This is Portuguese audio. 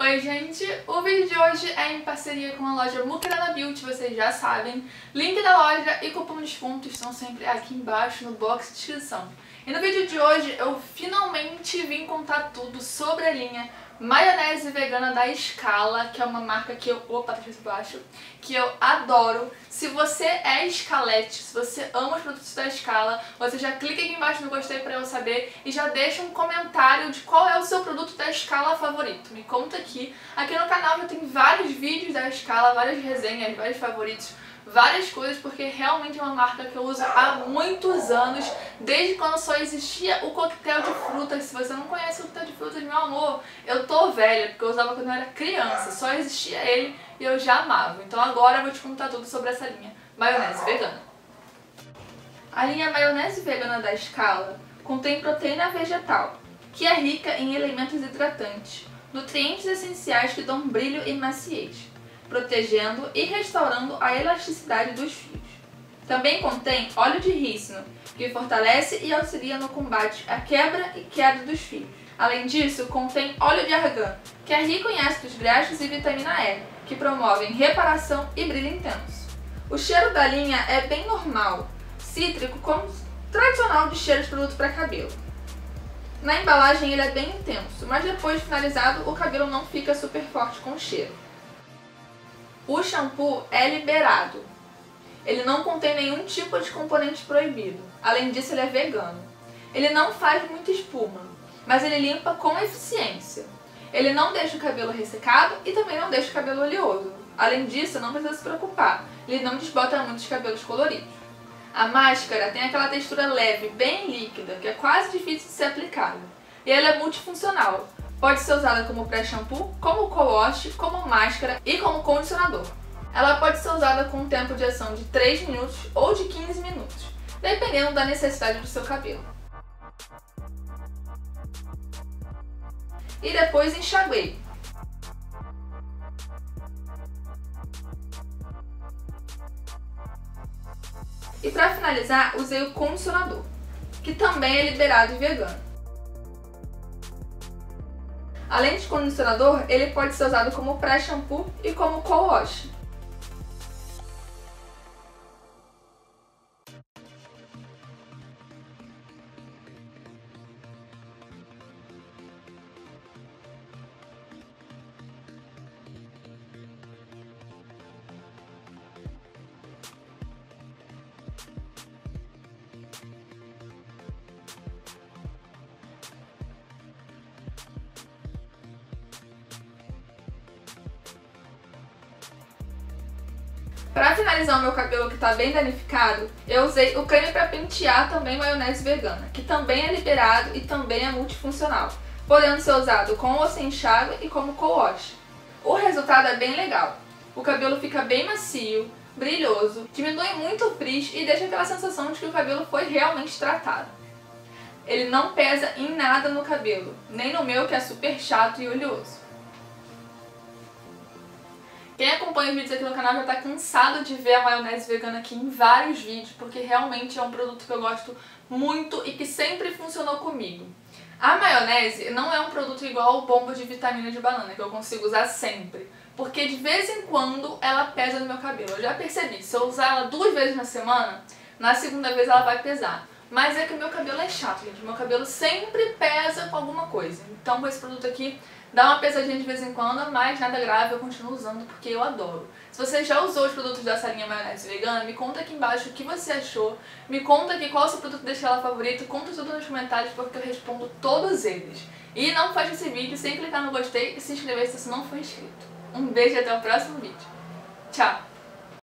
Oi gente, o vídeo de hoje é em parceria com a loja Muquirana Beauty, vocês já sabem. Link da loja e cupom de desconto estão sempre aqui embaixo no box de descrição. E no vídeo de hoje eu finalmente vim contar tudo sobre a linha maionese vegana da Scala, que é uma marca que eu... Opa, tá aqui embaixo. Que eu adoro. Se você é Scalete, se você ama os produtos da Scala, você já clica aqui embaixo no gostei pra eu saber e já deixa um comentário de qual é o seu produto da Scala favorito. Me conta aqui. Aqui no canal já tem vários vídeos da Scala, várias resenhas, vários favoritos, várias coisas, porque realmente é uma marca que eu uso há muitos anos, desde quando só existia o coquetel de frutas. Se você não conhece o coquetel de frutas, meu amor, eu tô velha, porque eu usava quando eu era criança, só existia ele e eu já amava. Então agora eu vou te contar tudo sobre essa linha maionese vegana. A linha maionese vegana da Scala contém proteína vegetal, que é rica em elementos hidratantes, nutrientes essenciais que dão brilho e maciez, protegendo e restaurando a elasticidade dos fios. Também contém óleo de rícino, que fortalece e auxilia no combate à quebra e queda dos fios. Além disso, contém óleo de argan, que é rico em ácidos graxos e vitamina E, que promovem reparação e brilho intenso. O cheiro da linha é bem normal, cítrico, como tradicional de cheiro de produto para cabelo. Na embalagem ele é bem intenso, mas depois de finalizado o cabelo não fica super forte com o cheiro. O shampoo é liberado. Ele não contém nenhum tipo de componente proibido. Além disso, ele é vegano. Ele não faz muita espuma, mas ele limpa com eficiência. Ele não deixa o cabelo ressecado e também não deixa o cabelo oleoso. Além disso, não precisa se preocupar, ele não desbota muitos cabelos coloridos. A máscara tem aquela textura leve, bem líquida, que é quase difícil de ser aplicada. E ela é multifuncional. Pode ser usada como pré-shampoo, como co-wash, como máscara e como condicionador. Ela pode ser usada com um tempo de ação de 3 minutos ou de 15 minutos, dependendo da necessidade do seu cabelo. E depois enxaguei. E para finalizar, usei o condicionador, que também é liberado e vegano. Além de condicionador, ele pode ser usado como pré-shampoo e como co-wash. Para finalizar o meu cabelo que está bem danificado, eu usei o creme para pentear também maionese vegana, que também é liberado e também é multifuncional, podendo ser usado com ou sem enxágue e como co-wash. O resultado é bem legal. O cabelo fica bem macio, brilhoso, diminui muito o frizz e deixa aquela sensação de que o cabelo foi realmente tratado. Ele não pesa em nada no cabelo, nem no meu que é super chato e oleoso. Quem acompanha os vídeos aqui no canal já tá cansado de ver a maionese vegana aqui em vários vídeos, porque realmente é um produto que eu gosto muito e que sempre funcionou comigo. A maionese não é um produto igual ao bomba de vitamina de banana, que eu consigo usar sempre, porque de vez em quando ela pesa no meu cabelo. Eu já percebi, se eu usar ela 2 vezes na semana, na segunda vez ela vai pesar. Mas é que o meu cabelo é chato, gente. O meu cabelo sempre pesa com alguma coisa. Então com esse produto aqui dá uma pesadinha de vez em quando, mas nada grave, eu continuo usando porque eu adoro. Se você já usou os produtos dessa linha maionese vegana, me conta aqui embaixo o que você achou. Me conta aqui qual é o seu produto da Scala favorito, conta tudo nos comentários porque eu respondo todos eles. E não feche esse vídeo sem clicar no gostei e se inscrever se você não for inscrito. Um beijo e até o próximo vídeo. Tchau!